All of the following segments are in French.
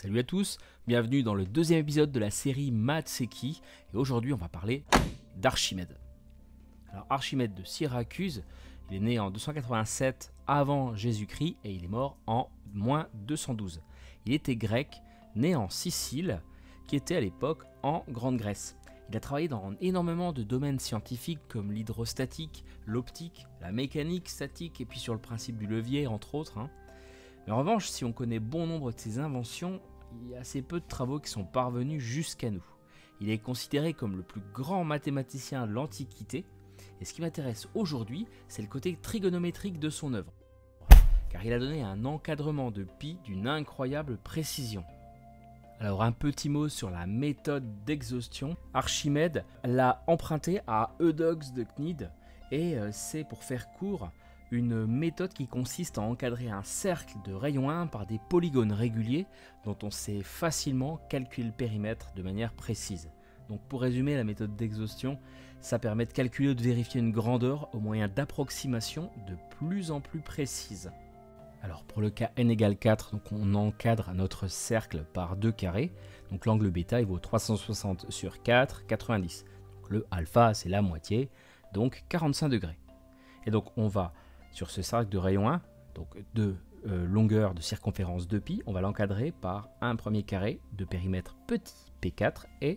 Salut à tous, bienvenue dans le deuxième épisode de la série Maths c'est qui, et aujourd'hui on va parler d'Archimède. Alors Archimède de Syracuse, il est né en 287 avant Jésus-Christ et il est mort en moins 212. Il était grec, né en Sicile, qui était à l'époque en Grande Grèce. Il a travaillé dans énormément de domaines scientifiques comme l'hydrostatique, l'optique, la mécanique statique et puis sur le principe du levier entre autres. Mais en revanche, si on connaît bon nombre de ses inventions, il y a assez peu de travaux qui sont parvenus jusqu'à nous. Il est considéré comme le plus grand mathématicien de l'Antiquité, et ce qui m'intéresse aujourd'hui, c'est le côté trigonométrique de son œuvre, car il a donné un encadrement de pi d'une incroyable précision. Alors un petit mot sur la méthode d'exhaustion. Archimède l'a emprunté à Eudoxe de Cnide, et c'est pour faire court, une méthode qui consiste à encadrer un cercle de rayon 1 par des polygones réguliers dont on sait facilement calculer le périmètre de manière précise. Donc pour résumer, la méthode d'exhaustion, ça permet de calculer ou de vérifier une grandeur au moyen d'approximations de plus en plus précises. Alors pour le cas n égale 4, donc on encadre notre cercle par deux carrés. Donc l'angle β il vaut 360 sur 4, 90. Donc le alpha c'est la moitié, donc 45 degrés. Et donc on va sur ce cercle de rayon 1, donc de longueur de circonférence 2π, on va l'encadrer par un premier carré de périmètre petit P4 et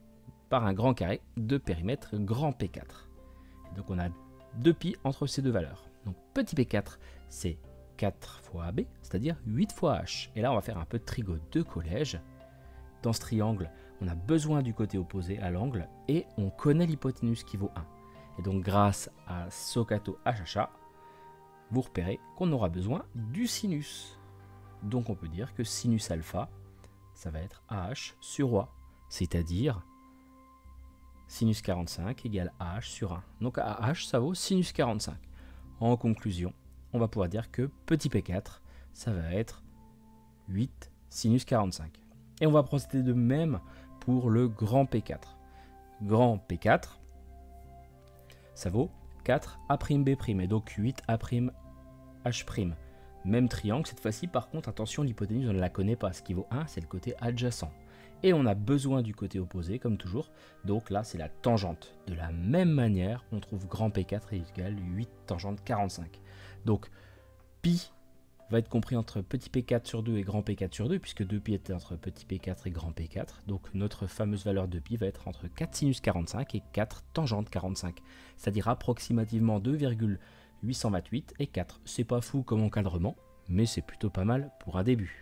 par un grand carré de périmètre grand P4. Et donc on a 2π entre ces deux valeurs. Donc petit P4 c'est 4 fois AB, c'est-à-dire 8 fois H. Et là on va faire un peu de trigo de collège. Dans ce triangle, on a besoin du côté opposé à l'angle et on connaît l'hypoténuse qui vaut 1. Et donc grâce à Sockato HHA, vous repérez qu'on aura besoin du sinus. Donc on peut dire que sinus alpha, ça va être AH sur OA, c'est-à-dire sinus 45 égale AH sur 1. Donc AH, ça vaut sinus 45. En conclusion, on va pouvoir dire que petit P4, ça va être 8 sinus 45. Et on va procéder de même pour le grand P4. Grand P4, ça vaut 4A'B', et donc 8A'H'. Même triangle, cette fois-ci, par contre, attention, l'hypoténuse, on ne la connaît pas. Ce qui vaut 1, c'est le côté adjacent. Et on a besoin du côté opposé, comme toujours. Donc là, c'est la tangente. De la même manière, on trouve grand P4 égale 8 tangente 45. Donc, pi va être compris entre petit P4 sur 2 et grand P4 sur 2, puisque 2pi est entre petit P4 et grand P4. Donc notre fameuse valeur de pi va être entre 4 sinus 45 et 4 tangente 45, c'est-à-dire approximativement 2,828 et 4. C'est pas fou comme encadrement, mais c'est plutôt pas mal pour un début.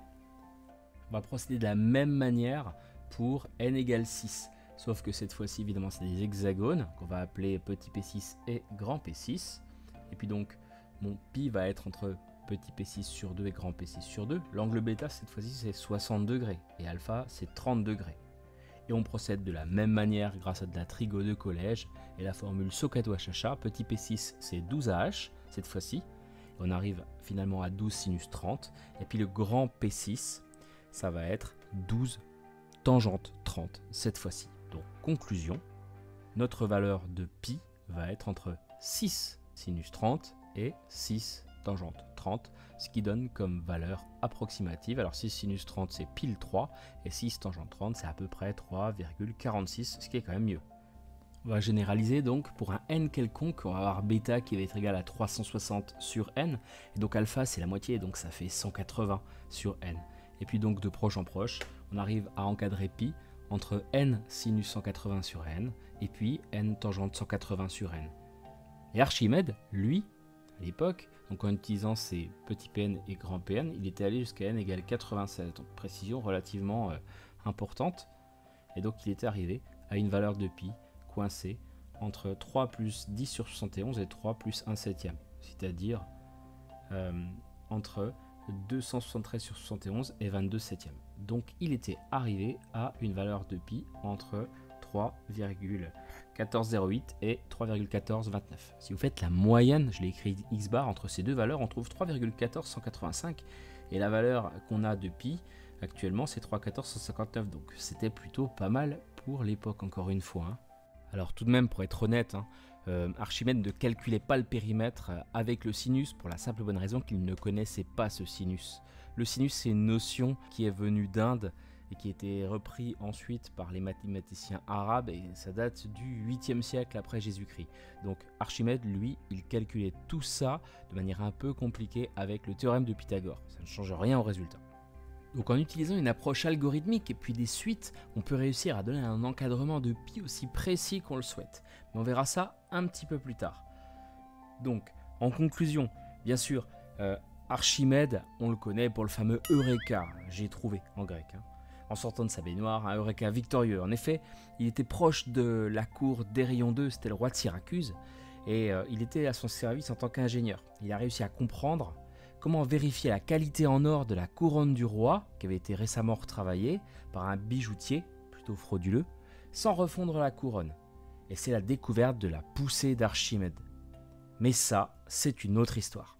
On va procéder de la même manière pour n égale 6, sauf que cette fois-ci, évidemment, c'est des hexagones qu'on va appeler petit P6 et grand P6. Et puis donc, mon pi va être entre petit P6 sur 2 et grand P6 sur 2. L'angle β, cette fois-ci, c'est 60 degrés et alpha, c'est 30 degrés. Et on procède de la même manière grâce à de la trigo de collège et la formule Sockato HHA. Petit P6, c'est 12AH cette fois-ci. On arrive finalement à 12 sinus 30. Et puis le grand P6, ça va être 12 tangente 30 cette fois-ci. Donc conclusion, notre valeur de pi va être entre 6 sinus 30 et 6 tangente 30, ce qui donne comme valeur approximative. Alors 6 sinus 30 c'est pile 3 et 6 tangente 30 c'est à peu près 3,46, ce qui est quand même mieux. On va généraliser donc pour un n quelconque, on va avoir bêta qui va être égal à 360 sur n, et donc alpha c'est la moitié, donc ça fait 180 sur n. Et puis donc de proche en proche, on arrive à encadrer pi entre n sinus 180 sur n et puis n tangente 180 sur n. Et Archimède, lui, à l'époque, donc en utilisant ses petits pn et grands pn, il était allé jusqu'à n égale 96, donc précision relativement importante. Et donc il était arrivé à une valeur de pi coincée entre 3 plus 10 sur 71 et 3 plus 1 septième, c'est-à-dire entre 273 sur 71 et 22 septièmes. Donc il était arrivé à une valeur de pi entre 3,1408 et 3,1429. Si vous faites la moyenne, je l'ai écrit x bar, entre ces deux valeurs, on trouve 3,14185 et la valeur qu'on a de pi actuellement c'est 3,1459, donc c'était plutôt pas mal pour l'époque encore une fois. Alors tout de même, pour être honnête, Archimède ne calculait pas le périmètre avec le sinus pour la simple bonne raison qu'il ne connaissait pas ce sinus. Le sinus, c'est une notion qui est venue d'Inde et qui a été repris ensuite par les mathématiciens arabes, et ça date du 8e siècle après Jésus-Christ. Donc Archimède, lui, il calculait tout ça de manière un peu compliquée avec le théorème de Pythagore. Ça ne change rien au résultat. Donc en utilisant une approche algorithmique et puis des suites, on peut réussir à donner un encadrement de pi aussi précis qu'on le souhaite. Mais on verra ça un petit peu plus tard. Donc, en conclusion, bien sûr, Archimède, on le connaît pour le fameux Eureka, j'ai trouvé en grec. En sortant de sa baignoire, un Eureka victorieux. En effet, il était proche de la cour d'Hérion II, c'était le roi de Syracuse, et il était à son service en tant qu'ingénieur. Il a réussi à comprendre comment vérifier la qualité en or de la couronne du roi, qui avait été récemment retravaillée par un bijoutier, plutôt frauduleux, sans refondre la couronne. Et c'est la découverte de la poussée d'Archimède. Mais ça, c'est une autre histoire.